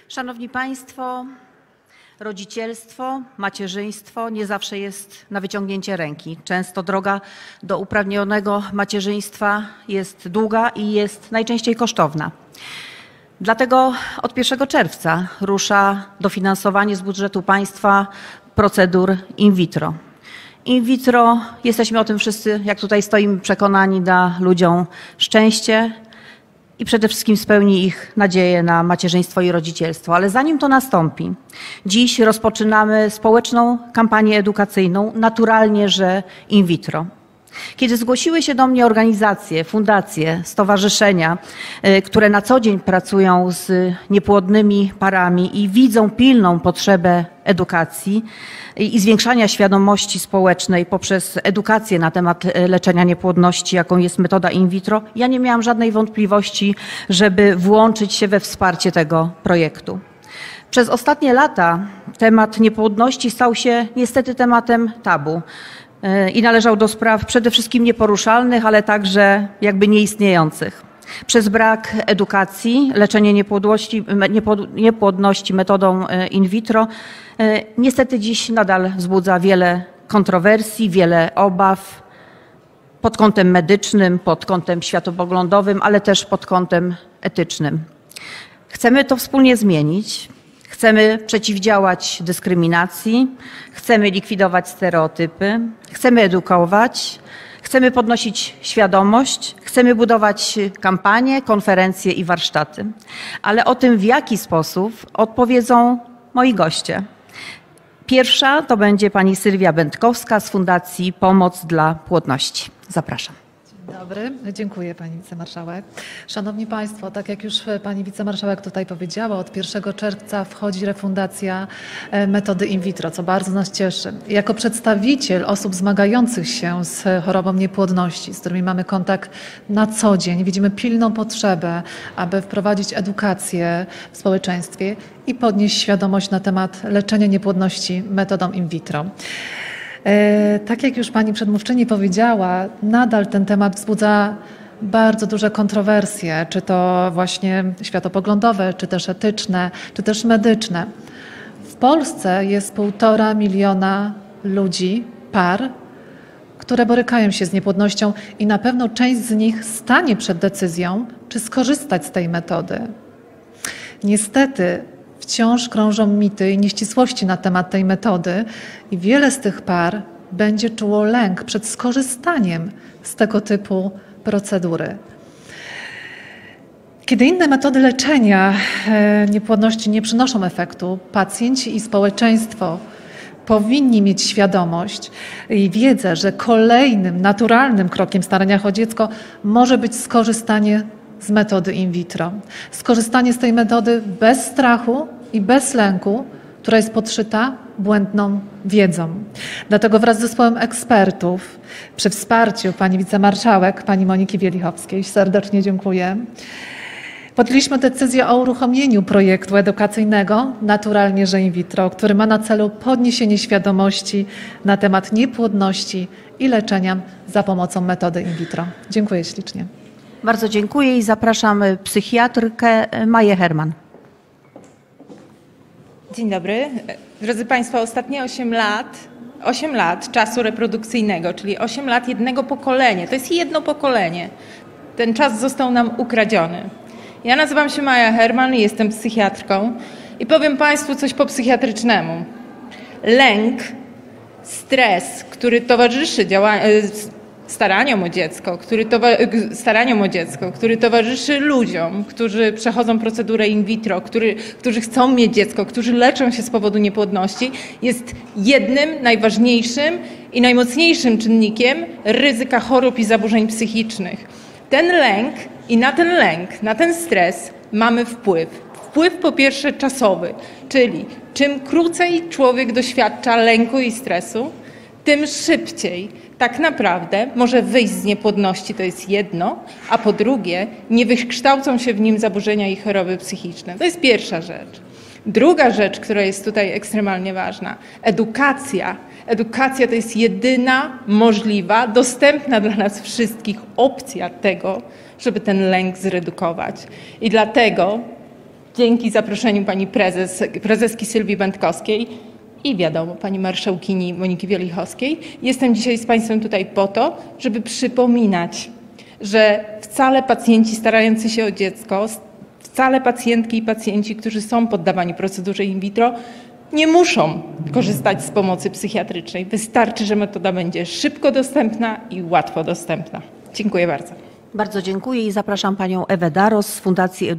Szanowni Państwo, rodzicielstwo, macierzyństwo nie zawsze jest na wyciągnięcie ręki. Często droga do uprawnionego macierzyństwa jest długa i jest najczęściej kosztowna. Dlatego od 1 czerwca rusza dofinansowanie z budżetu państwa procedur in vitro. In vitro, jesteśmy o tym wszyscy, jak tutaj stoimy, przekonani, da ludziom szczęście i przede wszystkim spełni ich nadzieję na macierzyństwo i rodzicielstwo. Ale zanim to nastąpi, dziś rozpoczynamy społeczną kampanię edukacyjną Naturalnie, że in vitro. Kiedy zgłosiły się do mnie organizacje, fundacje, stowarzyszenia, które na co dzień pracują z niepłodnymi parami i widzą pilną potrzebę edukacji i zwiększania świadomości społecznej poprzez edukację na temat leczenia niepłodności, jaką jest metoda in vitro, ja nie miałam żadnej wątpliwości, żeby włączyć się we wsparcie tego projektu. Przez ostatnie lata temat niepłodności stał się niestety tematem tabu i należał do spraw przede wszystkim nieporuszalnych, ale także jakby nieistniejących. Przez brak edukacji leczenie niepłodności metodą in vitro niestety dziś nadal wzbudza wiele kontrowersji, wiele obaw pod kątem medycznym, pod kątem światopoglądowym, ale też pod kątem etycznym. Chcemy to wspólnie zmienić. Chcemy przeciwdziałać dyskryminacji, chcemy likwidować stereotypy, chcemy edukować, chcemy podnosić świadomość, chcemy budować kampanie, konferencje i warsztaty. Ale o tym, w jaki sposób, odpowiedzą moi goście. Pierwsza to będzie pani Sylwia Będkowska z Fundacji Pomoc dla Płodności. Zapraszam. Dzień dobry, dziękuję pani wicemarszałek. Szanowni Państwo, tak jak już pani wicemarszałek tutaj powiedziała, od 1 czerwca wchodzi refundacja metody in vitro, co bardzo nas cieszy. Jako przedstawiciel osób zmagających się z chorobą niepłodności, z którymi mamy kontakt na co dzień, widzimy pilną potrzebę, aby wprowadzić edukację w społeczeństwie i podnieść świadomość na temat leczenia niepłodności metodą in vitro. Tak jak już pani przedmówczyni powiedziała, nadal ten temat wzbudza bardzo duże kontrowersje, czy to właśnie światopoglądowe, czy też etyczne, czy też medyczne. W Polsce jest 1,5 miliona ludzi, par, które borykają się z niepłodnością i na pewno część z nich stanie przed decyzją, czy skorzystać z tej metody. Niestety wciąż krążą mity i nieścisłości na temat tej metody i wiele z tych par będzie czuło lęk przed skorzystaniem z tego typu procedury. Kiedy inne metody leczenia niepłodności nie przynoszą efektu, pacjenci i społeczeństwo powinni mieć świadomość i wiedzę, że kolejnym naturalnym krokiem w staraniach o dziecko może być skorzystanie z metody in vitro. Skorzystanie z tej metody bez strachu i bez lęku, która jest podszyta błędną wiedzą. Dlatego wraz z zespołem ekspertów, przy wsparciu pani wicemarszałek, pani Moniki Wielichowskiej, serdecznie dziękuję, podjęliśmy decyzję o uruchomieniu projektu edukacyjnego Naturalnie, że in vitro, który ma na celu podniesienie świadomości na temat niepłodności i leczenia za pomocą metody in vitro. Dziękuję ślicznie. Bardzo dziękuję i zapraszam psychiatrkę Maję Herman. Dzień dobry. Drodzy Państwo, ostatnie 8 lat czasu reprodukcyjnego, czyli 8 lat jednego pokolenia. To jest jedno pokolenie. Ten czas został nam ukradziony. Ja nazywam się Maja Herman i jestem psychiatrką i powiem Państwu coś po psychiatrycznemu. Lęk, stres, który towarzyszy staraniom o dziecko, który towarzyszy ludziom, którzy przechodzą procedurę in vitro, którzy chcą mieć dziecko, którzy leczą się z powodu niepłodności, jest jednym najważniejszym i najmocniejszym czynnikiem ryzyka chorób i zaburzeń psychicznych. Ten lęk i na ten stres mamy wpływ. Wpływ po pierwsze czasowy, czyli czym krócej człowiek doświadcza lęku i stresu, tym szybciej tak naprawdę może wyjść z niepłodności, to jest jedno, a po drugie nie wykształcą się w nim zaburzenia i choroby psychiczne. To jest pierwsza rzecz. Druga rzecz, która jest tutaj ekstremalnie ważna, edukacja. Edukacja to jest jedyna możliwa, dostępna dla nas wszystkich opcja tego, żeby ten lęk zredukować. I dlatego dzięki zaproszeniu pani prezeski Sylwii Będkowskiej i wiadomo, pani marszałkini Moniki Wielichowskiej, jestem dzisiaj z państwem tutaj po to, żeby przypominać, że wcale pacjenci starający się o dziecko, wcale pacjentki i pacjenci, którzy są poddawani procedurze in vitro, nie muszą korzystać z pomocy psychiatrycznej. Wystarczy, że metoda będzie szybko dostępna i łatwo dostępna. Dziękuję bardzo. Bardzo dziękuję i zapraszam panią Ewę Daros z Fundacji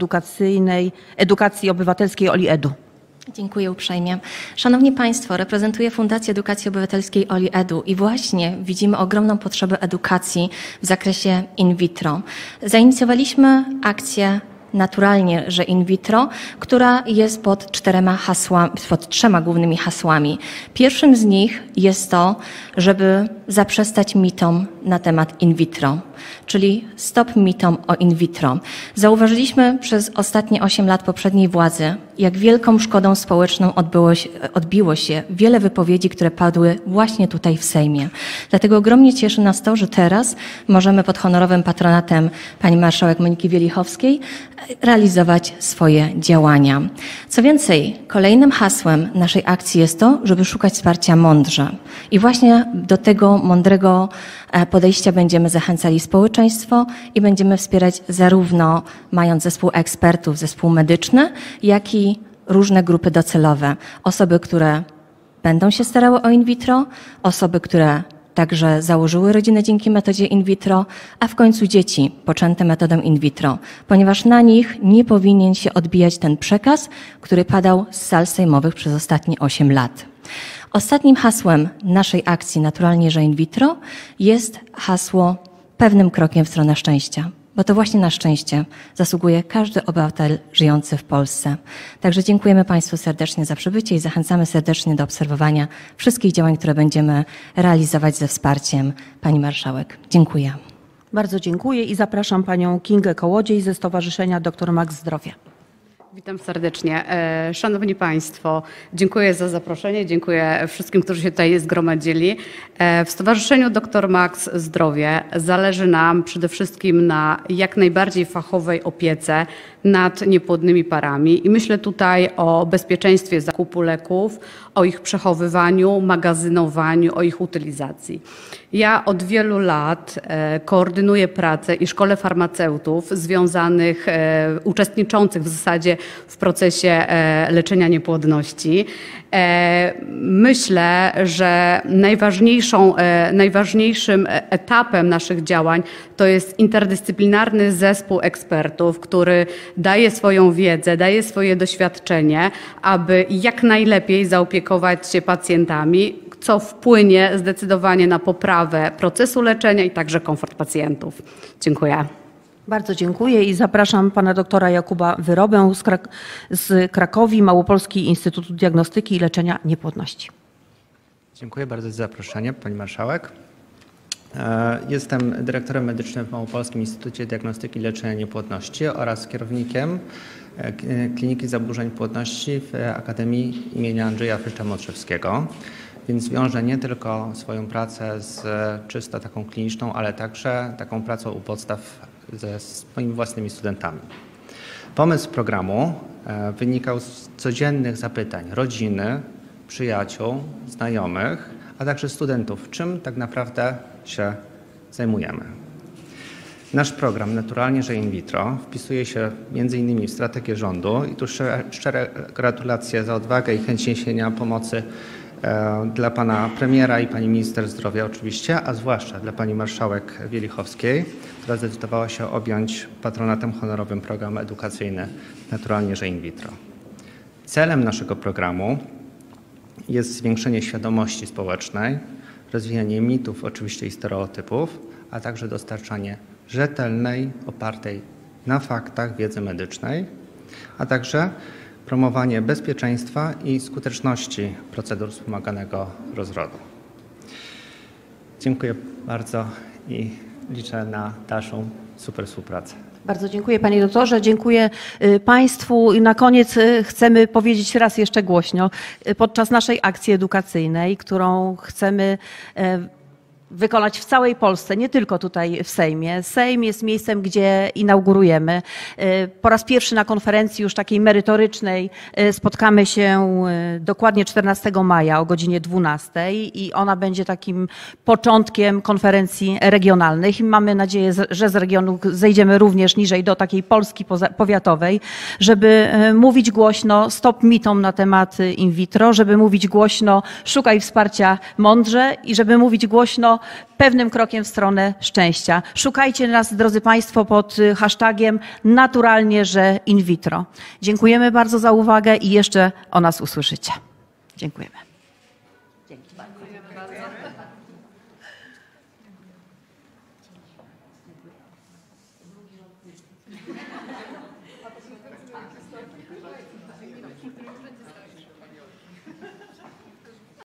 Edukacji Obywatelskiej Oli Edu. Dziękuję uprzejmie. Szanowni Państwo, reprezentuję Fundację Edukacji Obywatelskiej Oli Edu i właśnie widzimy ogromną potrzebę edukacji w zakresie in vitro. Zainicjowaliśmy akcję Naturalnie, że in vitro, która jest pod trzema głównymi hasłami. Pierwszym z nich jest to, żeby zaprzestać mitom na temat in vitro, czyli stop mitom o in vitro. Zauważyliśmy przez ostatnie 8 lat poprzedniej władzy, jak wielką szkodą społeczną odbiło się wiele wypowiedzi, które padły właśnie tutaj w Sejmie. Dlatego ogromnie cieszy nas to, że teraz możemy pod honorowym patronatem pani marszałek Moniki Wielichowskiej realizować swoje działania. Co więcej, kolejnym hasłem naszej akcji jest to, żeby szukać wsparcia mądrze. I właśnie do tego mądrego podejścia będziemy zachęcali społeczeństwo i będziemy wspierać zarówno mając zespół ekspertów, zespół medyczny, jak i różne grupy docelowe. Osoby, które będą się starały o in vitro, osoby, które także założyły rodzinę dzięki metodzie in vitro, a w końcu dzieci poczęte metodą in vitro, ponieważ na nich nie powinien się odbijać ten przekaz, który padał z sal sejmowych przez ostatnie 8 lat. Ostatnim hasłem naszej akcji Naturalnie, że in vitro jest hasło pewnym krokiem w stronę szczęścia, bo to właśnie na szczęście zasługuje każdy obywatel żyjący w Polsce. Także dziękujemy Państwu serdecznie za przybycie i zachęcamy serdecznie do obserwowania wszystkich działań, które będziemy realizować ze wsparciem Pani Marszałek. Dziękuję. Bardzo dziękuję i zapraszam panią Kingę Kołodziej ze Stowarzyszenia Dr Max Zdrowie. Witam serdecznie. Szanowni Państwo, dziękuję za zaproszenie, dziękuję wszystkim, którzy się tutaj zgromadzili. W Stowarzyszeniu Dr Max Zdrowie zależy nam przede wszystkim na jak najbardziej fachowej opiece nad niepłodnymi parami i myślę tutaj o bezpieczeństwie zakupu leków, o ich przechowywaniu, magazynowaniu, o ich utylizacji. Ja od wielu lat koordynuję pracę i szkolę farmaceutów związanych, uczestniczących w zasadzie w procesie leczenia niepłodności. Myślę, że najważniejszym etapem naszych działań to jest interdyscyplinarny zespół ekspertów, który daje swoją wiedzę, daje swoje doświadczenie, aby jak najlepiej zaopiekować się pacjentami, co wpłynie zdecydowanie na poprawę procesu leczenia i także komfort pacjentów. Dziękuję. Bardzo dziękuję i zapraszam pana doktora Jakuba Wyrobę z Krakowi, Małopolski Instytut Diagnostyki i Leczenia Niepłodności. Dziękuję bardzo za zaproszenie, pani marszałek. Jestem dyrektorem medycznym w Małopolskim Instytucie Diagnostyki i Leczenia Niepłodności oraz kierownikiem Kliniki Zaburzeń Płodności w Akademii imienia Andrzeja Frycza-Modrzewskiego. Więc wiążę nie tylko swoją pracę z czysto taką kliniczną, ale także taką pracą u podstaw ze swoimi własnymi studentami. Pomysł programu wynikał z codziennych zapytań rodziny, przyjaciół, znajomych, a także studentów, czym tak naprawdę się zajmujemy. Nasz program Naturalnie, że in vitro wpisuje się m.in. w strategię rządu i tu szczere gratulacje za odwagę i chęć niesienia pomocy dla pana premiera i pani minister zdrowia oczywiście, a zwłaszcza dla pani marszałek Wielichowskiej, która zdecydowała się objąć patronatem honorowym program edukacyjny Naturalnie, że in vitro. Celem naszego programu jest zwiększenie świadomości społecznej, rozwijanie mitów oczywiście i stereotypów, a także dostarczanie rzetelnej, opartej na faktach wiedzy medycznej, a także promowanie bezpieczeństwa i skuteczności procedur wspomaganego rozrodu. Dziękuję bardzo i liczę na dalszą super współpracę. Bardzo dziękuję panie doktorze, dziękuję państwu i na koniec chcemy powiedzieć raz jeszcze głośno podczas naszej akcji edukacyjnej, którą chcemy wykonać w całej Polsce, nie tylko tutaj w Sejmie. Sejm jest miejscem, gdzie inaugurujemy. Po raz pierwszy na konferencji już takiej merytorycznej spotkamy się dokładnie 14 maja o godzinie 12 i ona będzie takim początkiem konferencji regionalnych. I mamy nadzieję, że z regionu zejdziemy również niżej do takiej Polski powiatowej, żeby mówić głośno stop mitom na temat in vitro, żeby mówić głośno szukaj wsparcia mądrze i żeby mówić głośno pewnym krokiem w stronę szczęścia. Szukajcie nas, drodzy Państwo, pod hashtagiem naturalnie, że in vitro. Dziękujemy bardzo za uwagę i jeszcze o nas usłyszycie. Dziękujemy.